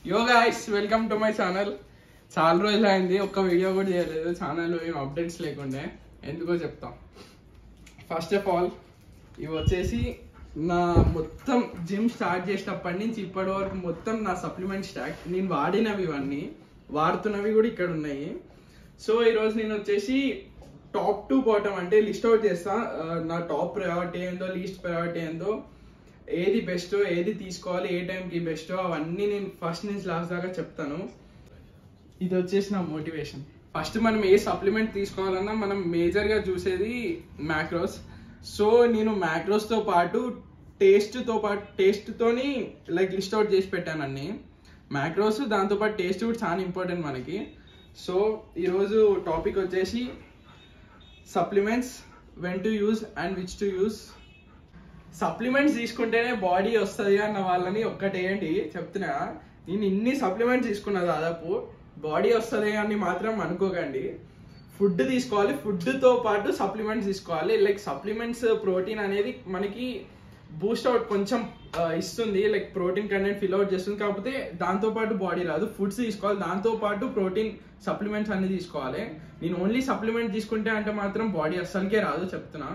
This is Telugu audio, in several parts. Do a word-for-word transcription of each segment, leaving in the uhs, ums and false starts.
Yo guys, welcome to my channel. చాలా రోజులు అయింది ఒక్క వీడియో కూడా చేయలేదు ఛానల్లో ఏం అప్డేట్స్ లేకుండే ఎందుకో చెప్తాం. ఫస్ట్ ఆఫ్ ఆల్ ఇవి వచ్చేసి నా మొత్తం జిమ్ స్టార్ట్ చేసినప్పటి నుంచి ఇప్పటి వరకు మొత్తం నా సప్లిమెంట్ స్టాక్ నేను వాడినవి ఇవన్నీ వాడుతున్నవి కూడా ఇక్కడ ఉన్నాయి. సో ఈరోజు నేను వచ్చేసి టాప్ టు బాటమ్ అంటే లిస్ట్ అవుట్ చేస్తా. నా టాప్ ప్రయారిటీ ఏందో లీస్ట్ ప్రయారిటీ ఏందో ఏది బెస్ట్ ఏది తీసుకోవాలి ఏ టైంకి బెస్ట్ అవన్నీ నేను ఫస్ట్ నుంచి లాస్ట్ దాకా చెప్తాను. ఇది వచ్చేసి నా మోటివేషన్. ఫస్ట్ మనం ఏ సప్లిమెంట్ తీసుకోవాలన్నా మనం మేజర్గా చూసేది మ్యాక్రోస్. సో నేను మ్యాక్రోస్తో పాటు టేస్ట్తో పాటు టేస్ట్తోని లైక్ లిస్ట్ అవుట్ చేసి పెట్టాను అన్ని మ్యాక్రోస్. దాంతోపాటు టేస్ట్ కూడా చాలా ఇంపార్టెంట్ మనకి. సో ఈరోజు టాపిక్ వచ్చేసి supplements, when to use and which to use. Supplements తీసుకుంటేనే బాడీ వస్తుంది అన్న వాళ్ళని ఒక్కటేయండి చెప్తున్నా. నేను ఇన్ని సప్లిమెంట్స్ తీసుకున్నా దాదాపు బాడీ వస్తుంది అని మాత్రం అనుకోకండి. ఫుడ్ తీసుకోవాలి, ఫుడ్తో పాటు సప్లిమెంట్స్ తీసుకోవాలి. లైక్ సప్లిమెంట్స్ ప్రోటీన్ అనేది మనకి బూస్ట్ అవుట్ కొంచెం ఇస్తుంది, like protein content fill out చేస్తుంది. కాకపోతే దాంతోపాటు బాడీ రాదు. ఫుడ్స్ తీసుకోవాలి, దాంతోపాటు ప్రోటీన్ సప్లిమెంట్స్ అన్ని తీసుకోవాలి. నేను ఓన్లీ సప్లిమెంట్ తీసుకుంటే అంటే మాత్రం బాడీ అస్సలకే రాదు చెప్తున్నా.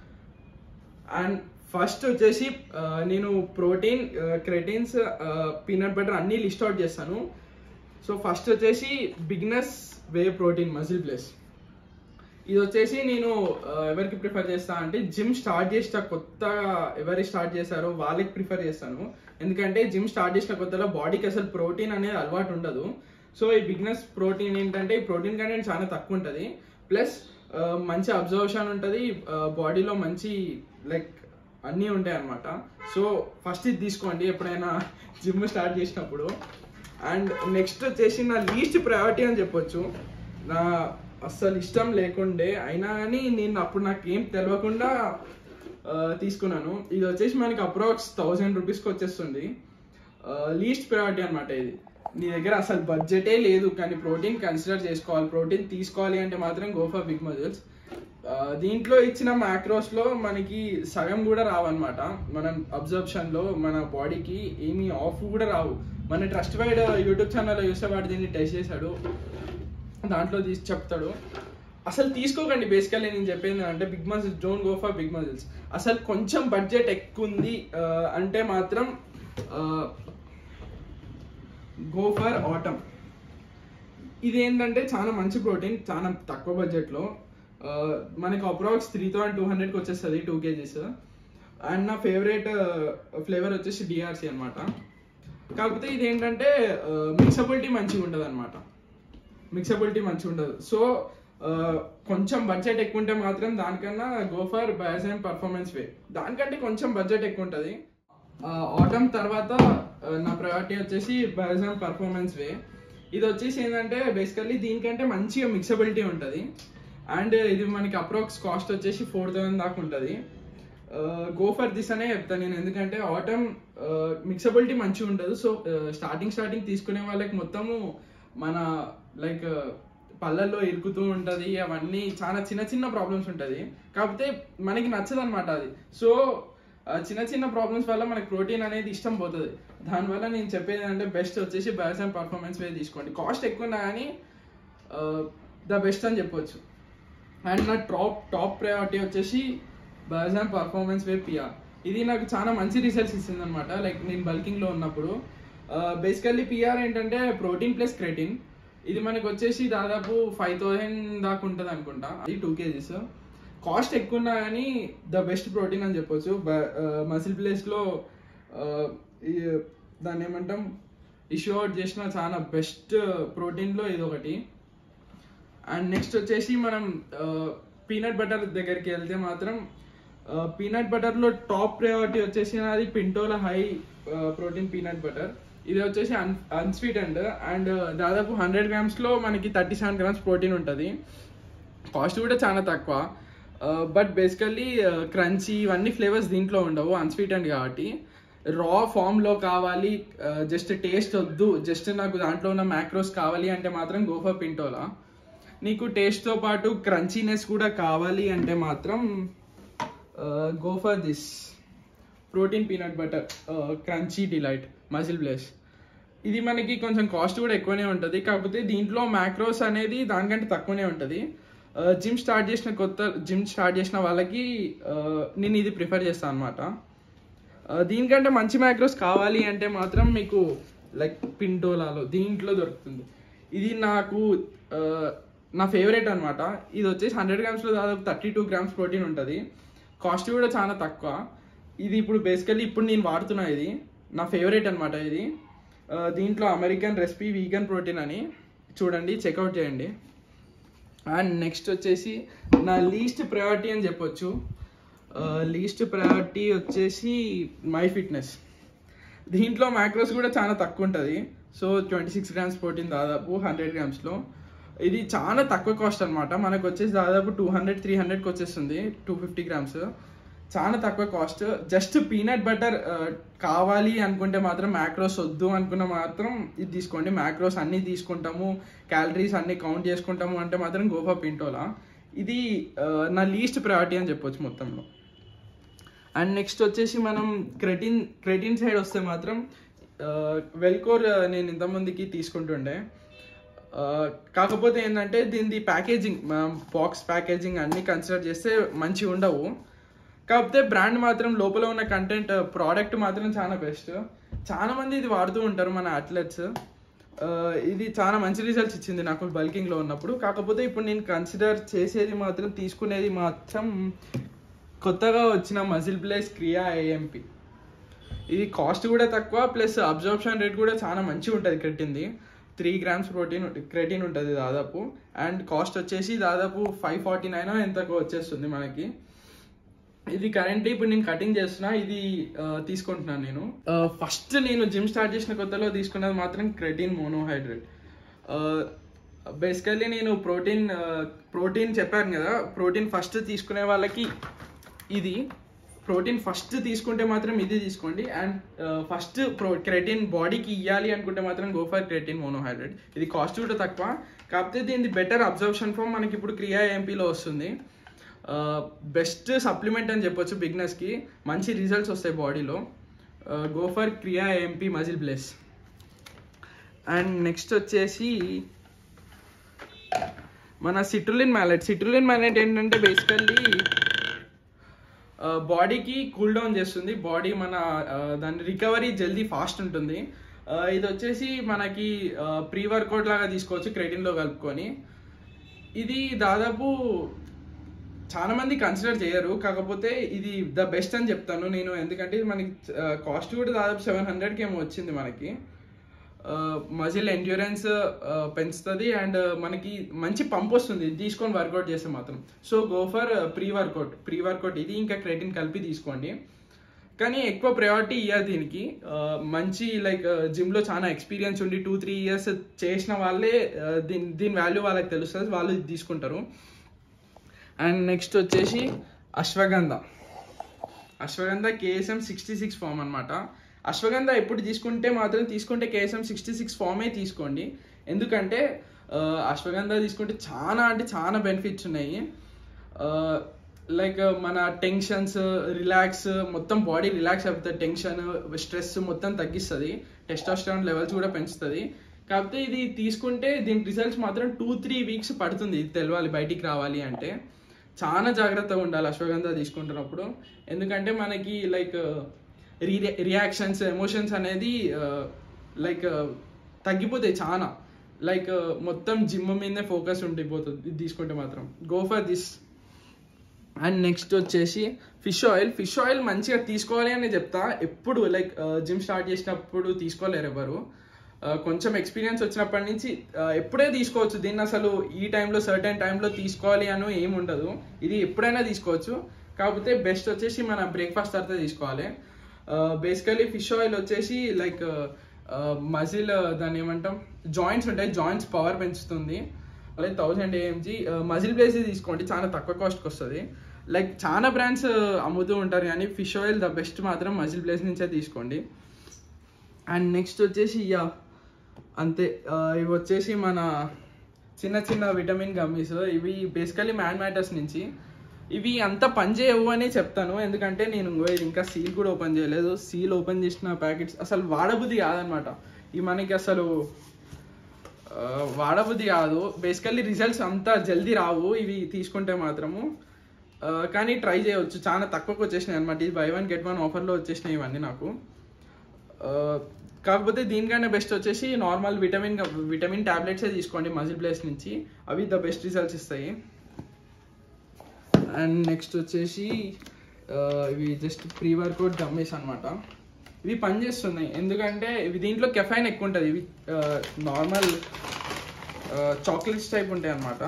అండ్ ఫస్ట్ వచ్చేసి నేను ప్రోటీన్, క్రెటిన్స్, పీనట్ బటర్ అన్నీ లిస్ట్ అవుట్ చేస్తాను. సో ఫస్ట్ వచ్చేసి beginners whey protein muscle plus. ఇది వచ్చేసి నేను ఎవరికి ప్రిఫర్ చేస్తా అంటే జిమ్ స్టార్ట్ చేసిన కొత్తగా ఎవరు స్టార్ట్ చేశారో వాళ్ళకి ప్రిఫర్ చేస్తాను. ఎందుకంటే జిమ్ స్టార్ట్ చేసిన కొత్తలో బాడీకి అసలు ప్రోటీన్ అనేది అలవాటు ఉండదు. సో ఈ బిగినర్స్ ప్రోటీన్ ఏంటంటే ఈ ప్రోటీన్ కంటెంట్ చాలా తక్కువ ఉంటుంది, ప్లస్ మంచి అబ్జర్వేషన్ ఉంటుంది, బాడీలో మంచి లైక్ అన్నీ ఉంటాయి అన్నమాట. సో ఫస్ట్ ఇది తీసుకోండి ఎప్పుడైనా జిమ్ స్టార్ట్ చేసినప్పుడు. అండ్ నెక్స్ట్ వచ్చేసి నా లీస్ట్ ప్రయారిటీ అని చెప్పొచ్చు. నా అస్సలు ఇష్టం లేకుండే అయినా కానీ నేను అప్పుడు నాకు ఏం తెలియకుండా తీసుకున్నాను. ఇది వచ్చేసి మనకి అప్రాక్స్ థౌజండ్ రూపీస్కి వచ్చేస్తుంది. లీస్ట్ ప్రయారిటీ అనమాట ఇది. నీ దగ్గర అసలు బడ్జెటే లేదు కానీ ప్రోటీన్ కన్సిడర్ చేసుకోవాలి, ప్రోటీన్ తీసుకోవాలి అంటే మాత్రం గో ఫర్ బిగ్ మజిల్స్. దీంట్లో ఇచ్చిన మ్యాక్రోస్లో మనకి సగం కూడా రావన్నమాట. మనం అబ్జర్ప్షన్లో మన బాడీకి ఏమీ ఆఫ్ కూడా రావు. మన ట్రస్ట్ వైడ్ యూట్యూబ్ ఛానల్లో చూస్తే వాడు దీన్ని టెస్ట్ చేశాడు, దాంట్లో తీసి చెప్తాడు. అసలు తీసుకోకండి. బేసికల్లీ నేను చెప్పేది అంటే big muscles, don't go for big muscles. అసలు కొంచెం బడ్జెట్ ఎక్కువ ఉంది అంటే మాత్రం గో ఫర్ ఆటమ్. ఇది ఏంటంటే చాలా మంచి ప్రోటీన్, చాలా తక్కువ బడ్జెట్లో మనకి అప్రాక్స్ త్రీ థౌసండ్ టూ హండ్రెడ్కి వచ్చేస్తుంది టూ కేజీస్. అండ్ నా ఫేవరెట్ ఫ్లేవర్ వచ్చేసి డిఆర్సి అనమాట. కాకపోతే ఇది ఏంటంటే మిక్సబిలిటీ మంచిగా ఉంటుంది అనమాట, మిక్సబిలిటీ మంచిగా ఉండదు. సో కొంచెం బడ్జెట్ ఎక్కువ ఉంటే మాత్రం దానికన్నా go for Biozyme performance whey, దానికంటే కొంచెం బడ్జెట్ ఎక్కువ ఉంటుంది. ఆటమ్ తర్వాత నా ప్రయారిటీ వచ్చేసి బయాజైమ్ పర్ఫార్మెన్స్ వే. ఇది వచ్చేసి ఏంటంటే బేసికల్లీ దీనికంటే మంచిగా మిక్సబిలిటీ ఉంటుంది. అండ్ ఇది మనకి అప్రాక్స్ కాస్ట్ వచ్చేసి ఫోర్ థౌసండ్ దాకా ఉంటుంది. గో ఫర్ దిస్ అనే చెప్తాను నేను, ఎందుకంటే ఆటమ్ మిక్సబిలిటీ మంచిగా ఉండదు. సో స్టార్టింగ్ స్టార్టింగ్ తీసుకునే వాళ్ళకి మొత్తము మన లైక్ పళ్ళల్లో ఇరుకుతూ ఉంటుంది, అవన్నీ చాలా చిన్న చిన్న ప్రాబ్లమ్స్ ఉంటుంది. కాకపోతే మనకి నచ్చదు అనమాట అది. సో చిన్న చిన్న ప్రాబ్లమ్స్ వల్ల మనకి ప్రోటీన్ అనేది ఇష్టం పోతుంది. దానివల్ల నేను చెప్పేది అంటే బెస్ట్ వచ్చేసి బయాజైమ్ పర్ఫార్మెన్స్ వే తీసుకోండి. కాస్ట్ ఎక్కువ ఉన్నా కానీ ద బెస్ట్ అని చెప్పొచ్చు. అండ్ నా టాప్ టాప్ ప్రయారిటీ వచ్చేసి బయాజైమ్ పర్ఫార్మెన్స్ వే పిఆర్. ఇది నాకు చాలా మంచి రిజల్ట్స్ ఇస్తుంది అనమాట. లైక్ నేను బల్కింగ్లో ఉన్నప్పుడు బేసికల్లీ పిఆర్ ఏంటంటే ప్రోటీన్ ప్లస్ క్రెటిన్. ఇది మనకి వచ్చేసి దాదాపు ఫైవ్ థౌసండ్ దాకా ఉంటుంది అనుకుంటా. అది టూ కేజీస్. కాస్ట్ ఎక్కువ ఉన్నా కానీ ద బెస్ట్ ప్రోటీన్ అని చెప్పొచ్చు. మసిల్ ప్లేస్లో దాన్ని ఏమంటాం ఇష్యూ అవుట్ చేసిన చాలా బెస్ట్ ప్రోటీన్లో ఇది ఒకటి. అండ్ నెక్స్ట్ వచ్చేసి మనం పీనట్ బటర్ దగ్గరికి వెళ్తే మాత్రం పీనట్ బటర్లో టాప్ ప్రయారిటీ వచ్చేసి అది Pintola high protein peanut butter. ఇది వచ్చేసి అన్ అన్స్వీటెండ్ అండ్ దాదాపు హండ్రెడ్ గ్రామ్స్లో మనకి థర్టీ సెవెన్ గ్రామ్స్ ప్రోటీన్ ఉంటుంది. కాస్ట్ కూడా చాలా తక్కువ. బట్ బేసికల్లీ క్రంచీ ఇవన్నీ ఫ్లేవర్స్ దీంట్లో ఉండవు, అన్స్వీటెండ్ కాబట్టి. రా ఫామ్లో కావాలి, జస్ట్ టేస్ట్ వద్దు, జస్ట్ నాకు దాంట్లో ఉన్న మ్యాక్రోస్ కావాలి అంటే మాత్రం గో ఫర్ పింటోలా. నీకు టేస్ట్తో పాటు క్రంచీనెస్ కూడా కావాలి అంటే మాత్రం go for this protein peanut butter crunchy delight MuscleBlaze. ఇది మనకి కొంచెం కాస్ట్ కూడా ఎక్కువనే ఉంటుంది, కాకపోతే దీంట్లో మ్యాక్రోస్ అనేది దానికంటే తక్కువనే ఉంటుంది. జిమ్ స్టార్ట్ చేసిన కొత్త జిమ్ స్టార్ట్ చేసిన వాళ్ళకి నేను ఇది ప్రిఫర్ చేస్తాను అనమాట. దీనికంటే మంచి మ్యాక్రోస్ కావాలి అంటే మాత్రం మీకు లైక్ పింటోలాలో దీంట్లో దొరుకుతుంది. ఇది నాకు నా ఫేవరెట్ అనమాట. ఇది వచ్చేసి హండ్రెడ్ గ్రామ్స్లో దాదాపు థర్టీ టూ గ్రామ్స్ ప్రోటీన్ ఉంటుంది. కాస్ట్ కూడా చాలా తక్కువ. ఇది ఇప్పుడు బేసికల్లీ ఇప్పుడు నేను వాడుతున్నా, ఇది నా ఫేవరెట్ అనమాట. ఇది దీంట్లో అమెరికన్ రెసిపీ వీగన్ ప్రోటీన్ అని చూడండి, చెక్అవుట్ చేయండి. అండ్ నెక్స్ట్ వచ్చేసి నా లీస్ట్ ప్రయారిటీ అని చెప్పొచ్చు. లీస్ట్ ప్రయారిటీ వచ్చేసి మై ఫిట్నెస్. దీంట్లో మ్యాక్రోస్ కూడా చాలా తక్కువ ఉంటుంది. So twenty six grams protein దాదాపు హండ్రెడ్ గ్రామ్స్లో. ఇది చాలా తక్కువ కాస్ట్ అనమాట. మనకు వచ్చేసి దాదాపు టూ హండ్రెడ్ త్రీ హండ్రెడ్కి వచ్చేస్తుంది, టూ ఫిఫ్టీ గ్రామ్స్. చాలా తక్కువ కాస్ట్. జస్ట్ పీనట్ బటర్ కావాలి అనుకుంటే మాత్రం, మ్యాక్రోస్ వద్దు అనుకున్న మాత్రం ఇది తీసుకోండి. మ్యాక్రోస్ అన్నీ తీసుకుంటాము, క్యాలరీస్ అన్నీ కౌంట్ చేసుకుంటాము అంటే మాత్రం గో ఫర్ పింటోలా. ఇది నా లీస్ట్ ప్రయారిటీ అని చెప్పొచ్చు మొత్తంలో. అండ్ నెక్స్ట్ వచ్చేసి మనం క్రెటిన్ క్రెటిన్ సైడ్ వస్తే మాత్రం వెల్కోర్ నేను ఇంతమందికి తీసుకుంటుండే. కాకపోతే ఏంటంటే దీని ప్యాకేజింగ్, బాక్స్ ప్యాకేజింగ్ అన్నీ కన్సిడర్ చేస్తే మంచిగా ఉండవు. కాకపోతే బ్రాండ్ మాత్రం, లోపల ఉన్న కంటెంట్, ప్రోడక్ట్ మాత్రం చాలా బెస్ట్. చాలా మంది ఇది వాడుతూ ఉంటారు మన అథ్లెట్స్. ఇది చాలా మంచి రిజల్ట్స్ ఇచ్చింది నాకు బల్కింగ్లో ఉన్నప్పుడు. కాకపోతే ఇప్పుడు నేను కన్సిడర్ చేసేది మాత్రం, తీసుకునేది మాత్రం కొత్తగా వచ్చిన మజిల్ బ్లేస్ క్రియా ఏఎంపీ. ఇది కాస్ట్ కూడా తక్కువ, ప్లస్ అబ్జార్ప్షన్ రేట్ కూడా చాలా మంచిగా ఉంటుంది. క్రెటిన్ది త్రీ గ్రామ్స్ ప్రోటీన్ క్రెటిన్ ఉంటుంది దాదాపు. అండ్ కాస్ట్ వచ్చేసి దాదాపు ఫైవ్ ఫార్టీ నైన్ ఎంతకో వచ్చేస్తుంది మనకి. ఇది కరెంట్లీ ఇప్పుడు నేను కటింగ్ చేస్తున్నా, ఇది తీసుకుంటున్నాను నేను. ఫస్ట్ నేను జిమ్ స్టార్ట్ చేసిన కొత్తలో తీసుకున్నది మాత్రం క్రెటిన్ మోనోహైడ్రేట్. బేసికల్లీ నేను ప్రోటీన్ ప్రోటీన్ చెప్పాను కదా, ప్రోటీన్ ఫస్ట్ తీసుకునే వాళ్ళకి ఇది ప్రోటీన్ ఫస్ట్ తీసుకుంటే మాత్రం ఇది తీసుకోండి. అండ్ ఫస్ట్ ప్రో క్రెటిన్ బాడీకి ఇవ్వాలి అనుకుంటే మాత్రం గో ఫర్ క్రెటిన్ మోనోహైడ్రేట్. ఇది కాస్ట్ కూడా తక్కువ, కాకపోతే దీని బెటర్ అబ్జర్ప్షన్ ఫామ్ మనకి ఇప్పుడు క్రియా ఎంపీలో వస్తుంది. బెస్ట్ సప్లిమెంట్ అని చెప్పొచ్చు బిగినర్స్కి, మంచి రిజల్ట్స్ వస్తాయి బాడీలో. Go for CreAMP MuscleBlaze. And next వచ్చేసి మన సిట్రులిన్ మ్యాలెట్. సిట్రులిన్ మ్యాలెట్ ఏంటంటే బేసికల్లీ బాడీకి కూల్ డౌన్ చేస్తుంది, బాడీ మన దాని రికవరీ జల్దీ ఫాస్ట్ ఉంటుంది. ఇది వచ్చేసి మనకి ప్రీ వర్కౌట్ లాగా తీసుకోవచ్చు క్రెటిన్లో కలుపుకొని. ఇది దాదాపు చాలా మంది కన్సిడర్ చేయరు, కాకపోతే ఇది ద బెస్ట్ అని చెప్తాను నేను. ఎందుకంటే మనకి కాస్ట్ కూడా దాదాపు సెవెన్ హండ్రెడ్కి ఏమో వచ్చింది మనకి. మజిల్ ఎండ్యూరెన్స్ పెంచుతుంది అండ్ మనకి మంచి పంప్ వస్తుంది తీసుకొని వర్కౌట్ చేస్తే మాత్రం. So go for pre workout pre workout ఇది ఇంకా క్రెటిన్ కలిపి తీసుకోండి. కానీ ఎక్కువ ప్రయారిటీ ఇవ్వాలి దీనికి. మంచి లైక్ జిమ్లో చాలా ఎక్స్పీరియన్స్ ఉండి టూ త్రీ ఇయర్స్ చేసిన వాళ్ళే దీని దీని వాల్యూ వాళ్ళకి తెలుస్తుంది, వాళ్ళు తీసుకుంటారు. అండ్ నెక్స్ట్ వచ్చేసి ashwagandha. Ashwagandha KSM sixty six form అనమాట. అశ్వగంధ ఎప్పుడు తీసుకుంటే మాత్రం తీసుకుంటే కేఎస్ఎం సిక్స్టీ సిక్స్ ఫామే తీసుకోండి. ఎందుకంటే అశ్వగంధ తీసుకుంటే చాలా అంటే చాలా బెనిఫిట్స్ ఉన్నాయి. లైక్ మన టెన్షన్స్ రిలాక్స్, మొత్తం బాడీ రిలాక్స్ అవుతుంది, టెన్షన్ స్ట్రెస్ మొత్తం తగ్గిస్తుంది, టెస్టోస్టెరాన్ లెవెల్స్ కూడా పెంచుతుంది. కాకపోతే ఇది తీసుకుంటే దీని రిజల్ట్స్ మాత్రం టూ త్రీ వీక్స్ పడుతుంది ఇది తెలవాలి, బయటికి రావాలి అంటే. చాలా జాగ్రత్తగా ఉండాలి అశ్వగంధ తీసుకుంటున్నప్పుడు. ఎందుకంటే మనకి లైక్ రి రియాక్షన్స్ ఎమోషన్స్ అనేది లైక్ తగ్గిపోతాయి చాలా. లైక్ మొత్తం జిమ్ మీదనే ఫోకస్ ఉండిపోతుంది ఇది తీసుకుంటే మాత్రం. Go for this. And next వచ్చేసి ఫిష్ ఆయిల్. ఫిష్ ఆయిల్ మంచిగా తీసుకోవాలి అని చెప్తా. ఎప్పుడు లైక్ జిమ్ స్టార్ట్ చేసినప్పుడు తీసుకోలేరు ఎవరు. కొంచెం ఎక్స్పీరియన్స్ వచ్చినప్పటి నుంచి ఎప్పుడే తీసుకోవచ్చు దీన్ని. అసలు ఈ టైంలో సర్టెన్ టైంలో తీసుకోవాలి అని ఏమి ఉండదు, ఇది ఎప్పుడైనా తీసుకోవచ్చు. కాకపోతే బెస్ట్ వచ్చేసి మన బ్రేక్ఫాస్ట్ తర్వాత తీసుకోవాలి. బేసికలీ ఫిష్ ఆయిల్ వచ్చేసి లైక్ మజిల్ దాన్ని ఏమంటాం జాయింట్స్ ఉంటాయి, జాయింట్స్ పవర్ పెంచుతుంది. అలాగే థౌజండ్ ఏఎంజీ మజిల్ బ్లేస్ తీసుకోండి, చాలా తక్కువ కాస్ట్కి వస్తుంది. లైక్ చాలా బ్రాండ్స్ అమ్ముతూ ఉంటారు కానీ ఫిష్ ఆయిల్ ద బెస్ట్ మాత్రం మజిల్ బ్లేస్ నుంచే తీసుకోండి. అండ్ నెక్స్ట్ వచ్చేసి యా అంతే, ఇవి వచ్చేసి మన చిన్న చిన్న విటమిన్ గమ్మీస్. ఇవి బేసికలీ మ్యాన్ మ్యాటర్స్ నుంచి. ఇవి అంత పని చేయవు అని చెప్తాను, ఎందుకంటే నేను ఇంకా సీల్ కూడా ఓపెన్ చేయలేదు. సీల్ ఓపెన్ చేసిన ప్యాకెట్స్ అసలు వాడబుద్ధి కాదనమాట. ఇవి మనకి అసలు వాడబుద్ధి కాదు. బేసికల్లీ రిజల్ట్స్ అంతా జల్దీ రావు ఇవి తీసుకుంటే మాత్రము, కానీ ట్రై చేయవచ్చు. చాలా తక్కువకి వచ్చేసినాయి అనమాట. ఇది బై వన్ గెట్ వన్ ఆఫర్లో వచ్చేసినాయి ఇవన్నీ నాకు. కాకపోతే దీనికన్నా బెస్ట్ వచ్చేసి నార్మల్ విటమిన్ విటమిన్ ట్యాబ్లెట్సే తీసుకోండి మజిల్ ప్లేస్ నుంచి, అవి ద బెస్ట్ రిజల్ట్స్ ఇస్తాయి. అండ్ నెక్స్ట్ వచ్చేసి ఇవి జస్ట్ ప్రీ వర్కౌట్ డమ్మీస్ అనమాట. ఇవి పనిచేస్తున్నాయి ఎందుకంటే ఇవి దీంట్లో కెఫైన్ ఎక్కువ ఉంటుంది. ఇవి నార్మల్ చాక్లెట్స్ టైప్ ఉంటాయి అన్నమాట.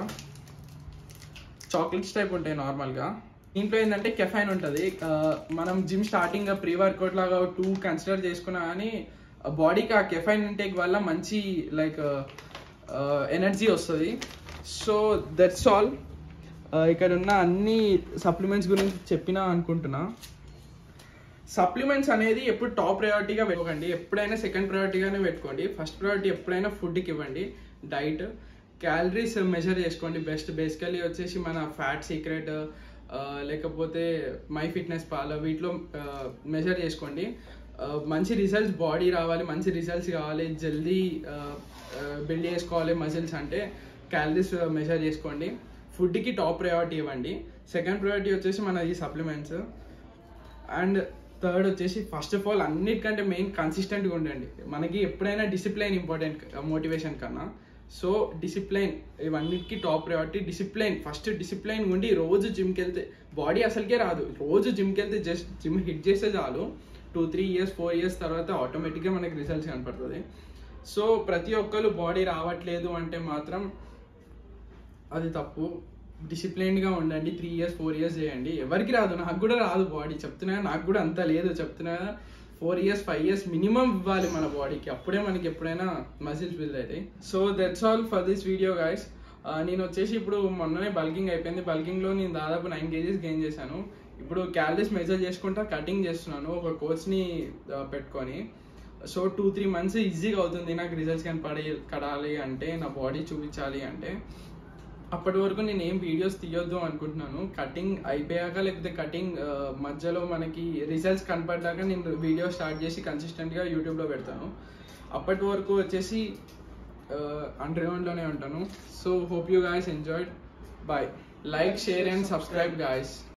చాక్లెట్స్ టైప్ ఉంటాయి నార్మల్గా. దీంట్లో ఏంటంటే కెఫైన్ ఉంటుంది. మనం జిమ్ స్టార్టింగ్ ప్రీ వర్కౌట్ లాగా టూ కన్సిడర్ చేసుకున్నా కానీ బాడీకి ఆ కెఫైన్ ఇంటేక్ వల్ల మంచి లైక్ ఎనర్జీ వస్తుంది. So that's all. ఇక్కడ ఉన్న అన్ని సప్లిమెంట్స్ గురించి చెప్పినా అనుకుంటున్నా. సప్లిమెంట్స్ అనేది ఎప్పుడు టాప్ ప్రయారిటీగా పెట్టుకోండి, ఎప్పుడైనా సెకండ్ ప్రయారిటీగానే పెట్టుకోండి. ఫస్ట్ ప్రయారిటీ ఎప్పుడైనా ఫుడ్కి ఇవ్వండి. డైట్, క్యాలరీస్ మెజర్ చేసుకోండి బెస్ట్. బేసికలీ వచ్చేసి మన ఫ్యాట్ సీక్రెట్ లేకపోతే మై ఫిట్నెస్ పాల్ వీటిలో మెజర్ చేసుకోండి. మంచి రిజల్ట్స్ బాడీ రావాలి, మంచి రిజల్ట్స్ కావాలి, జల్దీ బిల్డ్ చేసుకోవాలి మజిల్స్ అంటే క్యాలరీస్ మెజర్ చేసుకోండి. ఫుడ్కి టాప్ ప్రయారిటీ ఇవ్వండి. సెకండ్ ప్రయారిటీ వచ్చేసి మన ఈ సప్లిమెంట్స్. అండ్ థర్డ్ వచ్చేసి ఫస్ట్ ఆఫ్ ఆల్ అన్నిటికంటే మెయిన్ కన్సిస్టెంట్గా ఉండండి. మనకి ఎప్పుడైనా డిసిప్లైన్ ఇంపార్టెంట్ మోటివేషన్ కన్నా. సో డిసిప్లైన్ ఇవన్నిటికీ top priority. Discipline first discipline ఉండి రోజు జిమ్కి వెళ్తే బాడీ అసలుకే రాదు. రోజు జిమ్కి వెళ్తే జస్ట్ జిమ్ హిట్ చేస్తే చాలు, two three years four years తర్వాత ఆటోమేటిక్గా మనకి రిజల్ట్స్ కనపడుతుంది. సో ప్రతి ఒక్కరు బాడీ రావట్లేదు అంటే మాత్రం అది తప్పు. డిసిప్లైన్గా ఉండండి. త్రీ ఇయర్స్ ఫోర్ ఇయర్స్ చేయండి. ఎవరికి రాదు, నాకు కూడా రాదు బాడీ చెప్తున్నా, నాకు కూడా అంత లేదు చెప్తున్నా. Four years five years minimum ఇవ్వాలి మన బాడీకి, అప్పుడే మనకి ఎప్పుడైనా మజిల్స్ బిల్డ్ అవుతాయి. So that's all for this video guys. నేను వచ్చేసి ఇప్పుడు మొన్ననే బల్కింగ్ అయిపోయింది. బల్కింగ్లో నేను దాదాపు నైన్ కేజీస్ గెయిన్ చేశాను. ఇప్పుడు క్యాలరీస్ మెజర్ చేసుకుంటా కటింగ్ చేస్తున్నాను ఒక కోచ్ని పెట్టుకొని. సో టూ త్రీ మంత్స్ ఈజీగా అవుతుంది నాకు రిజల్ట్స్ కనపడి కడాలి అంటే, నా బాడీ చూపించాలి అంటే. అప్పటి వరకు నేను ఏం వీడియోస్ తీయొద్దు అనుకుంటున్నాను. కటింగ్ అయిపోయాక లేకపోతే కటింగ్ మధ్యలో మనకి రిజల్ట్స్ కనపడ్డాక నేను వీడియో స్టార్ట్ చేసి కన్సిస్టెంట్గా యూట్యూబ్లో పెడతాను. అప్పటి వరకు వచ్చేసి అండర్గ్రౌండ్లోనే ఉంటాను. So hope you guys enjoyed. Bye. Like, share and subscribe guys.